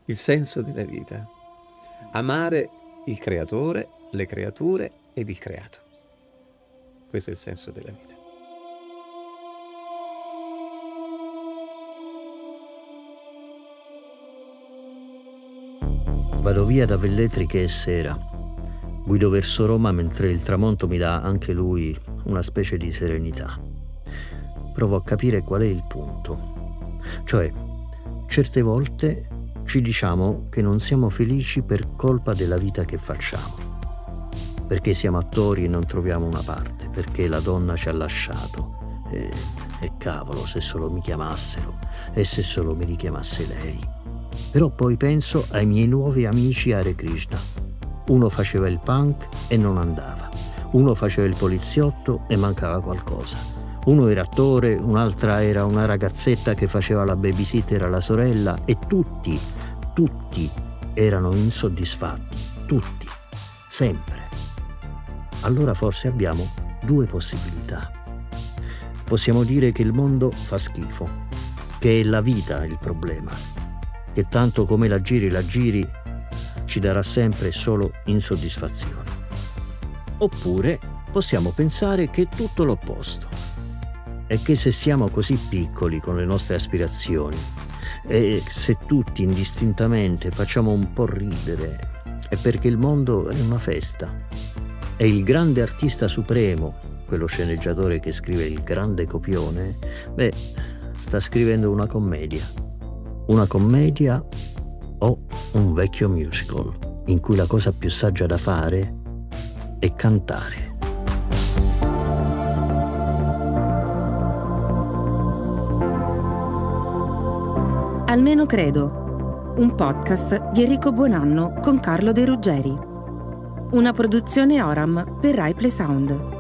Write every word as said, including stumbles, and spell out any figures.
il senso della vita. Amare il creatore, le creature ed il creato. Questo è il senso della vita. Vado via da Velletri che è sera. Guido verso Roma mentre il tramonto mi dà anche lui una specie di serenità. Provo a capire qual è il punto. Cioè, certe volte ci diciamo che non siamo felici per colpa della vita che facciamo. Perché siamo attori e non troviamo una parte, perché la donna ci ha lasciato. E, e cavolo, se solo mi chiamassero, e se solo mi richiamasse lei. Però poi penso ai miei nuovi amici Hare Krishna. Uno faceva il punk e non andava. Uno faceva il poliziotto e mancava qualcosa. Uno era attore, un'altra era una ragazzetta che faceva la babysitter alla sorella e tutti, tutti erano insoddisfatti. Tutti. Sempre. Allora forse abbiamo due possibilità. Possiamo dire che il mondo fa schifo, che è la vita il problema, che tanto come la giri la giri ci darà sempre solo insoddisfazione. Oppure possiamo pensare che è tutto l'opposto e che se siamo così piccoli con le nostre aspirazioni e se tutti indistintamente facciamo un po' ridere è perché il mondo è una festa e il grande artista supremo, quello sceneggiatore che scrive il grande copione, beh, sta scrivendo una commedia. Una commedia o un vecchio musical in cui la cosa più saggia da fare è cantare. Almeno credo, un podcast di Enrico Buonanno con Carlo De Ruggeri. Una produzione Oram per Rai Play Sound.